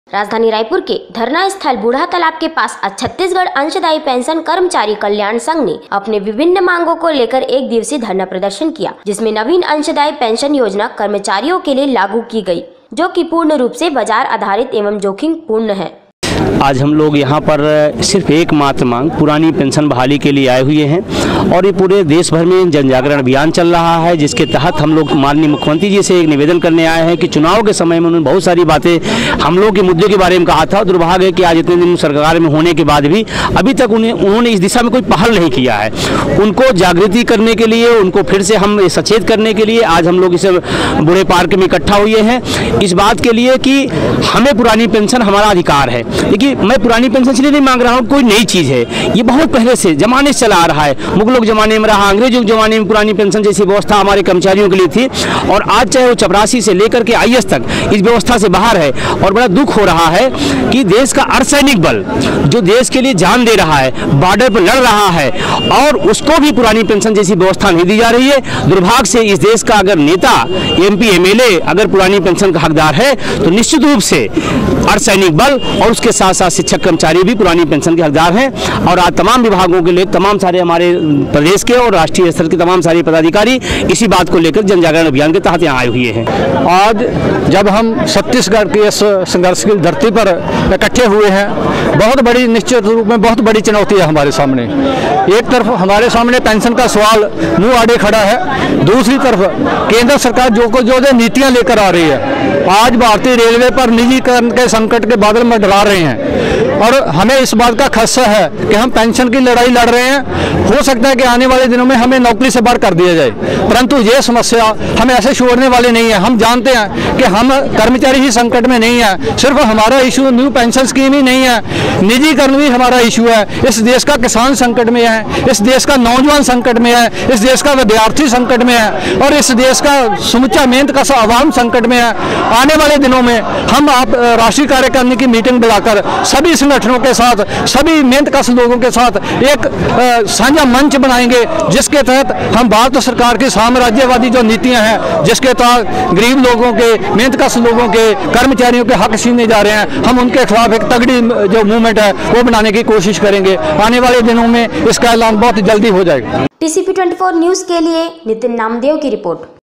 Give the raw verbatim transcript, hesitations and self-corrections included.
राजधानी रायपुर के धरना स्थल बूढ़ा तालाब के पास आज छत्तीसगढ़ अंशदायी पेंशन कर्मचारी कल्याण संघ ने अपने विभिन्न मांगों को लेकर एक दिवसीय धरना प्रदर्शन किया, जिसमें नवीन अंशदायी पेंशन योजना कर्मचारियों के लिए लागू की गई, जो कि पूर्ण रूप से बाजार आधारित एवं जोखिम पूर्ण है। आज हम लोग यहाँ पर सिर्फ एक मात्र मांग पुरानी पेंशन बहाली के लिए आए हुए हैं और ये पूरे देश भर में जन जागरण अभियान चल रहा है, जिसके तहत हम लोग माननीय मुख्यमंत्री जी से एक निवेदन करने आए हैं कि चुनाव के समय में उन्होंने बहुत सारी बातें हम लोग के मुद्दों के बारे में कहा था। दुर्भाग्य है कि आज इतने दिन सरकार में होने के बाद भी अभी तक उन्हें उन्होंने इस दिशा में कोई पहल नहीं किया है। उनको जागृति करने के लिए, उनको फिर से हम सचेत करने के लिए आज हम लोग इस बूढ़े पार्क में इकट्ठा हुए हैं, इस बात के लिए कि हमें पुरानी पेंशन हमारा अधिकार है। देखिए, मैं पुरानी पेंशन इसलिए नहीं मांग रहा हूँ, कोई नई चीज़ है, ये बहुत पहले से जमाने से चला आ रहा है। मुगलों के ज़माने में रहा, अंग्रेजों के ज़माने में पुरानी पेंशन जैसी व्यवस्था हमारे कर्मचारियों के लिए थी और आज चाहे वो चपरासी से लेकर के आई ए एस तक इस व्यवस्था से बाहर है। और बड़ा दुख हो रहा है कि देश का अर्धसैनिक बल जो देश के लिए जान दे रहा है, बॉर्डर पर लड़ रहा है, और उसको भी पुरानी पेंशन जैसी व्यवस्था नहीं दी जा रही है। दुर्भाग्य से इस देश का अगर नेता, M P, M L A अगर पुरानी पेंशन का हकदार है तो निश्चित रूप से अर्धसैनिक बल और उसके साथ साथ शिक्षक कर्मचारी भी पुरानी पेंशन के हकदार हैं। और आज तमाम विभागों के लिए तमाम सारे हमारे प्रदेश के और राष्ट्रीय स्तर के तमाम सारे पदाधिकारी इसी बात को लेकर जन जागरण अभियान के तहत यहाँ आए हुए हैं। आज जब हम छत्तीसगढ़ की इस संघर्ष की धरती पर इकट्ठे हुए हैं, बहुत बड़ी निश्चित रूप में बहुत बड़ी चुनौती है हमारे सामने। एक तरफ हमारे सामने पेंशन का सवाल मुंह आड़े खड़ा है, दूसरी तरफ केंद्र सरकार जो को जो नीतियां लेकर आ रही है। आज भारतीय रेलवे पर निजीकरण के संकट के बादल में डरा रहे हैं और हमें इस बात का खदशा है कि हम पेंशन की लड़ाई लड़ रहे हैं। हो सकता है कि आने वाले दिनों में हमें नौकरी से बाहर कर दिया जाए, परंतु ये समस्या हम ऐसे छोड़ने वाले नहीं है। हम जानते हैं कि हम कर्मचारी ही संकट में नहीं है, सिर्फ हमारा इशू न्यू पेंशन स्कीम ही नहीं है, निजीकरण भी हमारा इशू है। इस देश का किसान संकट में है, इस देश का नौजवान संकट में है, इस देश का विद्यार्थी संकट में है और इस देश का समुचा मेहनत का आवाम संकट में है। आने वाले दिनों में हम आप राष्ट्रीय कार्यकारिणी की मीटिंग बुलाकर सभी संगठनों के साथ, सभी मेहनतकश लोगों के साथ एक साझा मंच बनाएंगे, जिसके तहत हम भारत सरकार की साम्राज्यवादी जो नीतियां हैं, जिसके तहत गरीब लोगों के, मेहनतकश लोगों के, कर्मचारियों के हक छीने जा रहे हैं, हम उनके खिलाफ एक तगड़ी जो मूवमेंट है वो बनाने की कोशिश करेंगे। आने वाले दिनों में इसका ऐलान बहुत जल्दी हो जाएगा। टी सी पी चौबीस न्यूज के लिए नितिन नामदेव की रिपोर्ट।